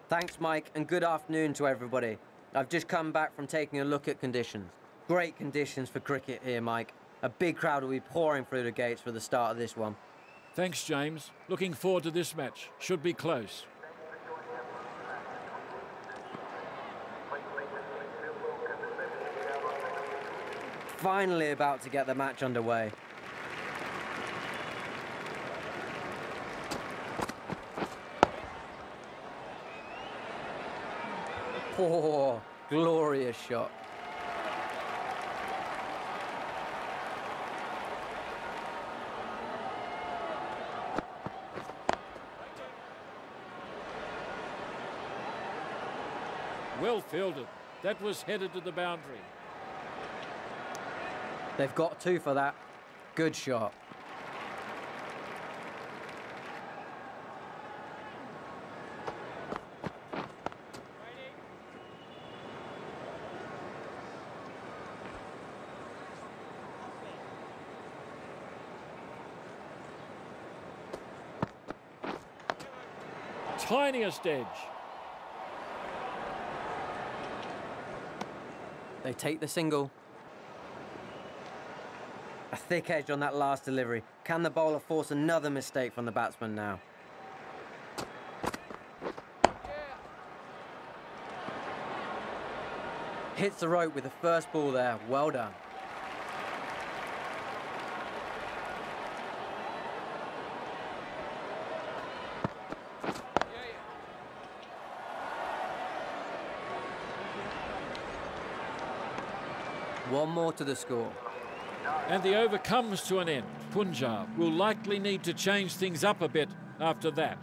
Thanks, Mike, and good afternoon to everybody. I've just come back from taking a look at conditions. Great conditions for cricket here, Mike. A big crowd will be pouring through the gates for the start of this one. Thanks, James. Looking forward to this match. Should be close. Finally about to get the match underway. Oh, glorious shot. Well fielded. That was headed to the boundary. They've got two for that. Good shot. Tiniest edge. They take the single. A thick edge on that last delivery. Can the bowler force another mistake from the batsman now? Hits the rope with the first ball there. Well done. One more to the score. And the over comes to an end. Punjab will likely need to change things up a bit after that.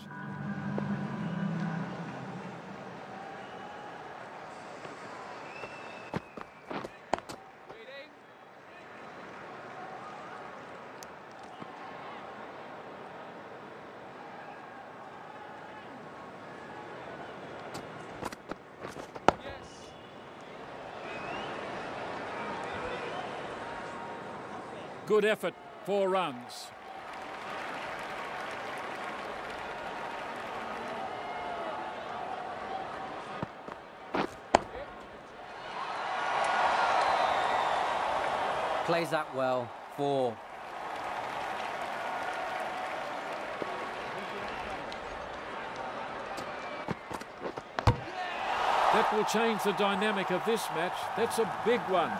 Good effort, 4 runs. Plays that well. 4. That will change the dynamic of this match. That's a big one.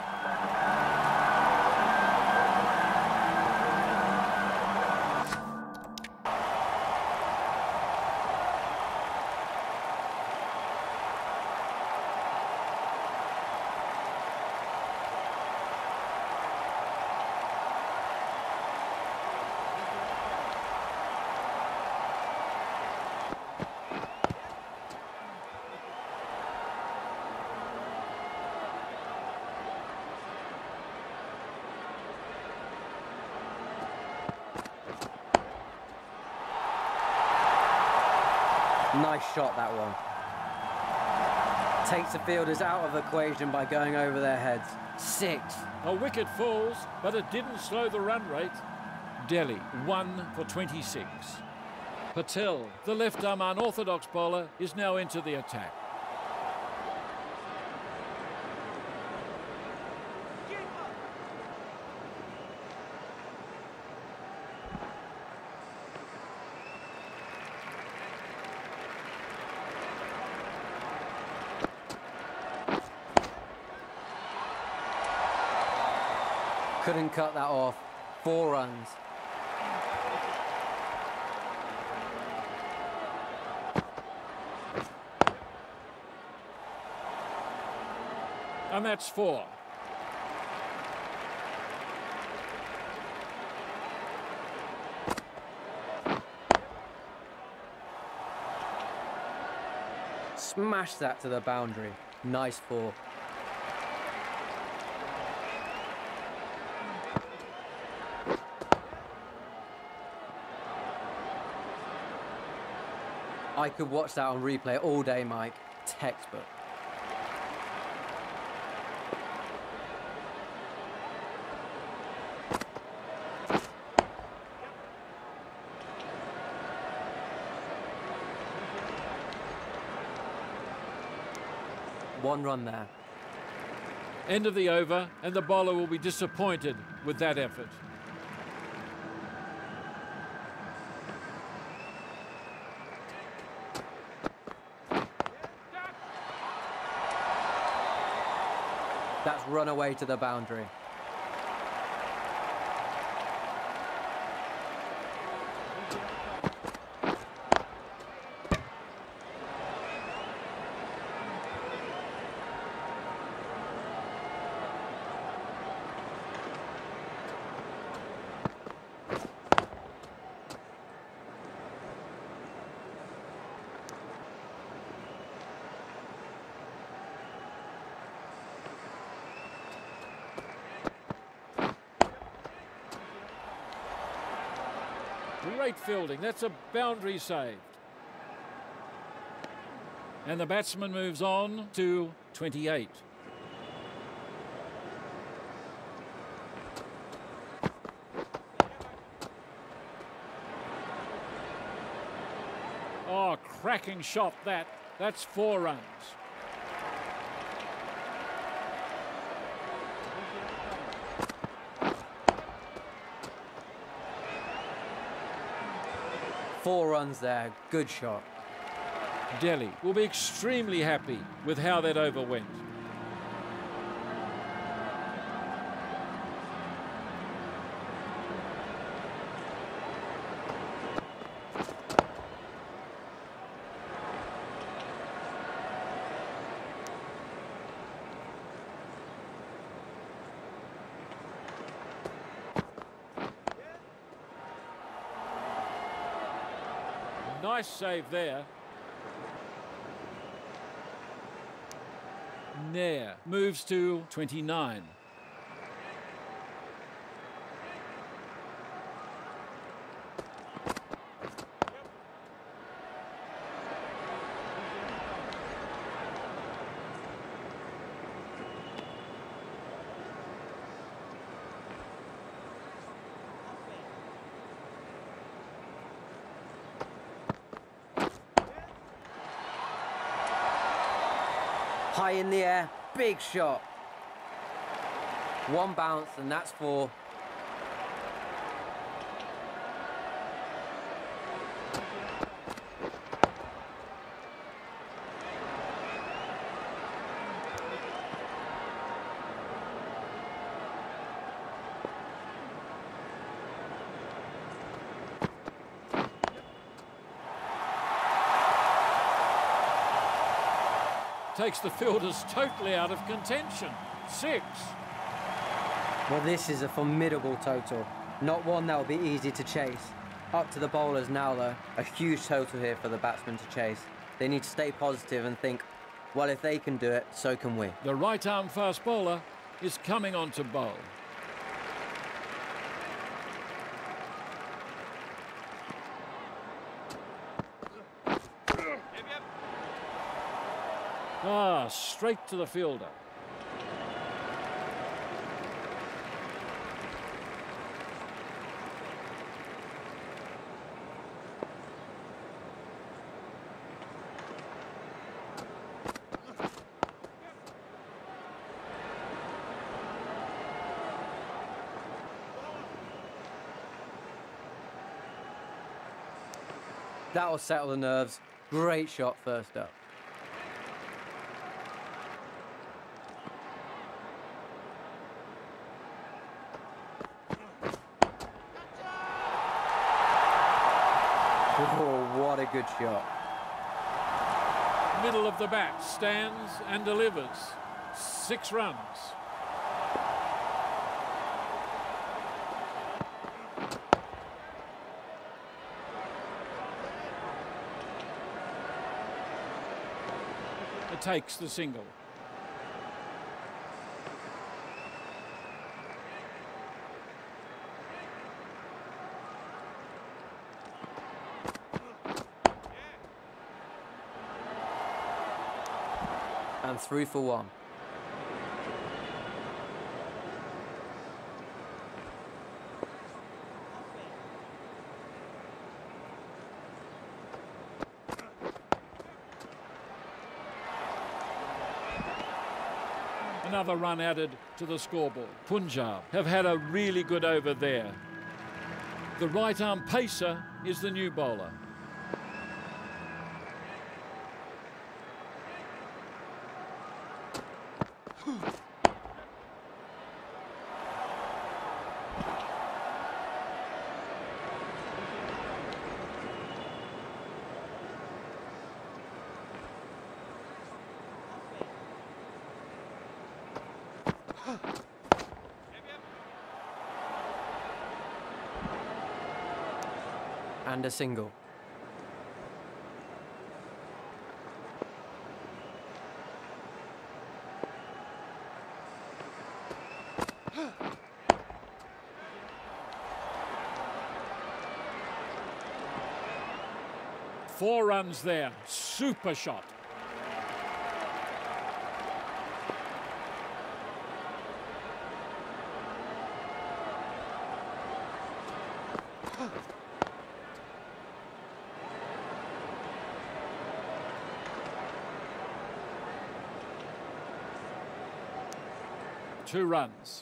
Nice shot, that one. Takes the fielders out of the equation by going over their heads. 6. A wicket falls, but it didn't slow the run rate. Delhi, 1 for 26. Patel, the left-arm unorthodox bowler, is now into the attack. Couldn't cut that off. 4 runs. And that's 4. Smash that to the boundary. Nice 4. I could watch that on replay all day, Mike. Textbook. 1 run there. End of the over, and the bowler will be disappointed with that effort. That's run away to the boundary. Great fielding. That's a boundary saved. And the batsman moves on to 28. Oh, cracking shot that. That's 4 runs. Four runs there, good shot. Delhi will be extremely happy with how that over went. Nice save there. Nair moves to 29. High in the air, big shot. 1 bounce and that's 4. Takes the fielders totally out of contention. 6. Well, this is a formidable total. Not one that will be easy to chase. Up to the bowlers now, though. A huge total here for the batsmen to chase. They need to stay positive and think, well, if they can do it, so can we. The right-arm fast bowler is coming on to bowl. Ah, straight to the fielder. That'll settle the nerves. Great shot first up. Oh, what a good shot. Middle of the bat, stands and delivers. 6 runs. It takes the single. And through for 1. Another run added to the scoreboard. Punjab have had a really good over there. The right-arm pacer is the new bowler. And a single. Four runs there. Super shot. Two runs.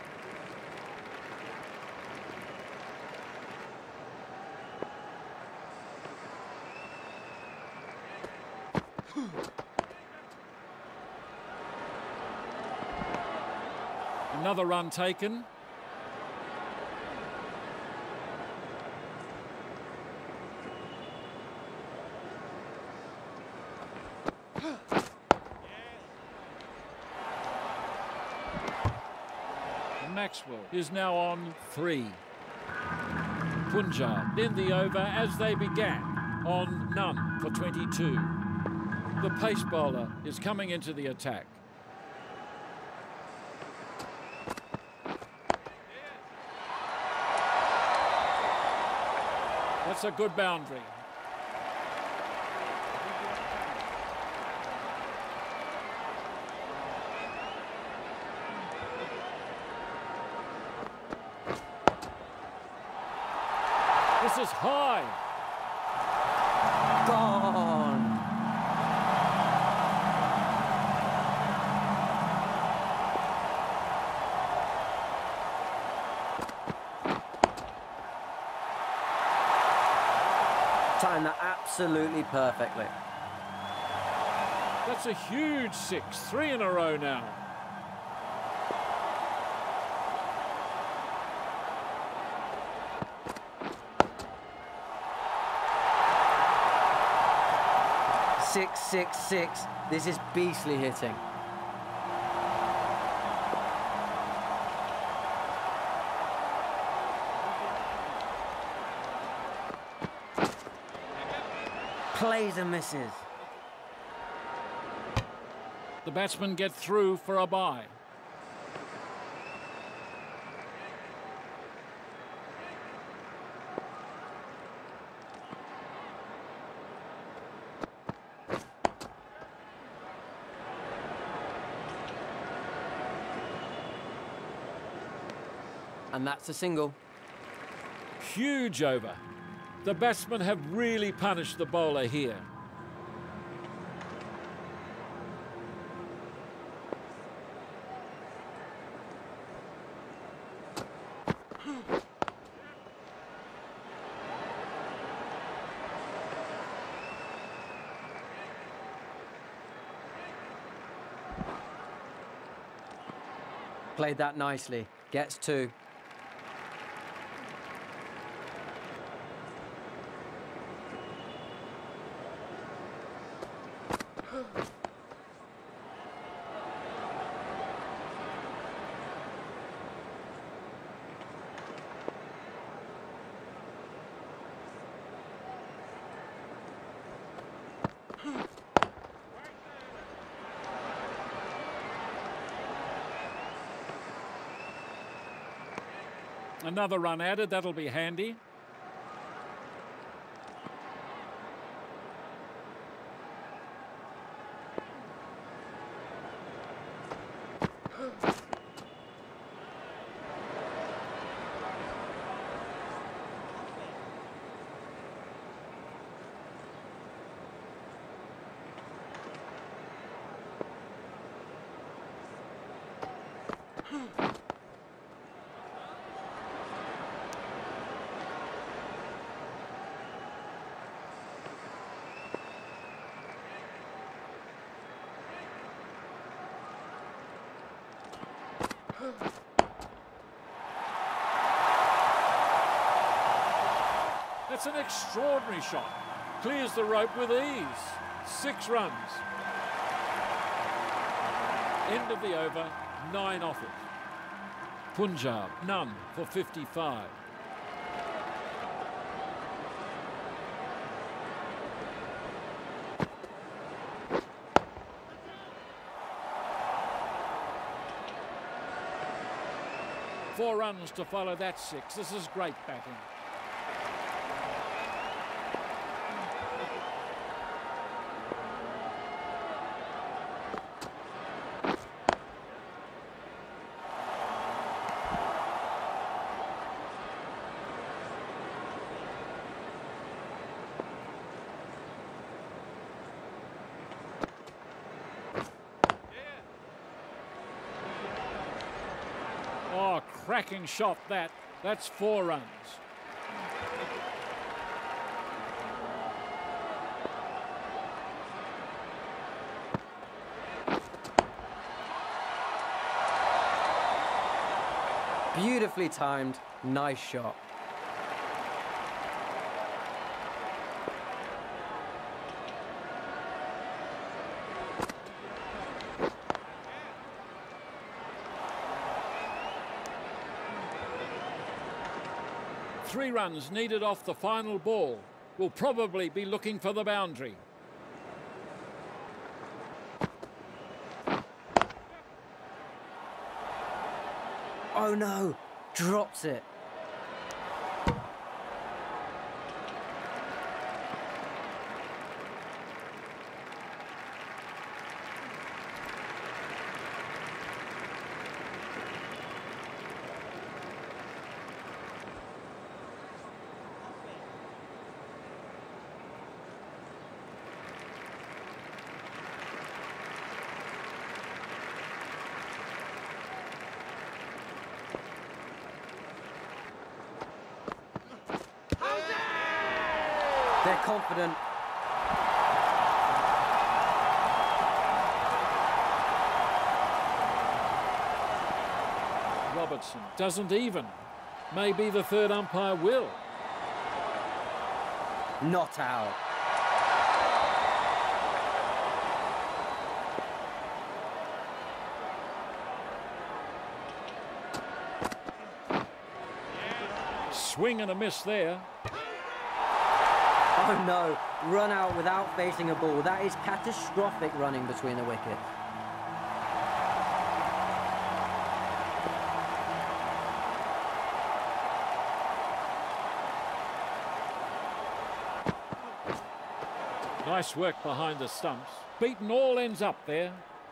Another run taken. Maxwell is now on 3. Punjab in the over as they began on none for 22. The pace bowler is coming into the attack. That's a good boundary. This is high. Gone. Timed that absolutely perfectly. That's a huge 6. 3 in a row now. Six, 6, 6. This is beastly hitting. Plays and misses. The batsmen get through for a bye. And that's a single. Huge over. The batsmen have really punished the bowler here. Played that nicely. Gets 2. Another run added, that'll be handy. That's an extraordinary shot. Clears the rope with ease. 6 runs. End of the over, 9 off it. Punjab, none for 55. Four runs to follow that 6. This is great batting. Oh, cracking shot that. That's 4 runs. Beautifully timed, nice shot. Three runs needed off the final ball. Will probably be looking for the boundary. Oh no, drops it. They're confident. Robertson doesn't even. Maybe the third umpire will. Not out. Swing and a miss there. Oh no, run out without facing a ball. That is catastrophic running between the wickets. Nice work behind the stumps. Beaten all ends up there.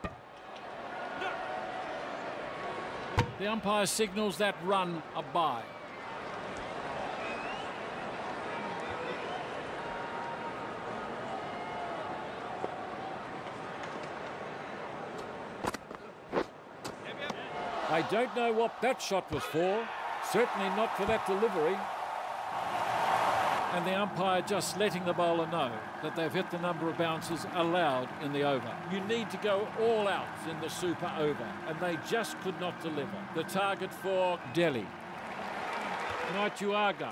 The umpire signals that run a bye. I don't know what that shot was for. Certainly not for that delivery. And the umpire just letting the bowler know that they've hit the number of bounces allowed in the over. You need to go all out in the super over, and they just could not deliver. The target for Delhi. Naituaga.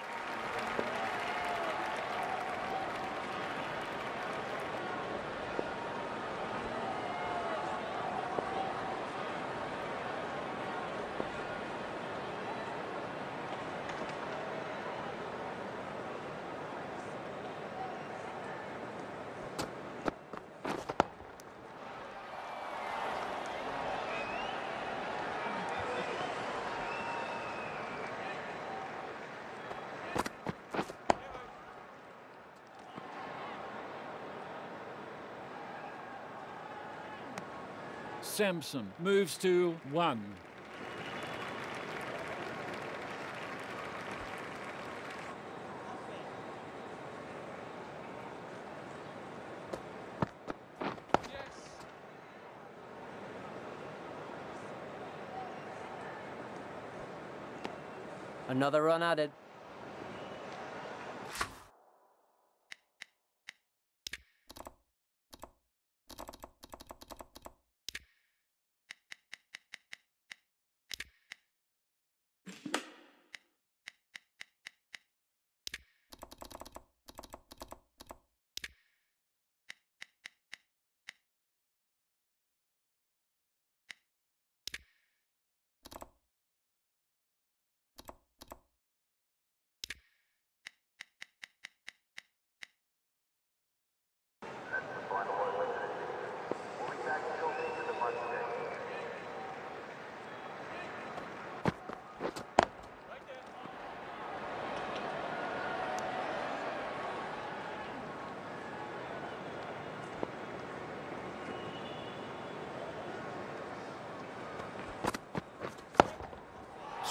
Samson moves to 1. Another run added.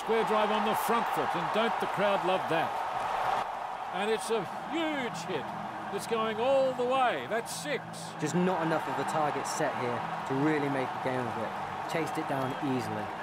square drive on the front foot, and don't the crowd love that? And it's a huge hit. It's going all the way. That's 6. Just not enough of a target set here to really make a game of it. Chased it down easily.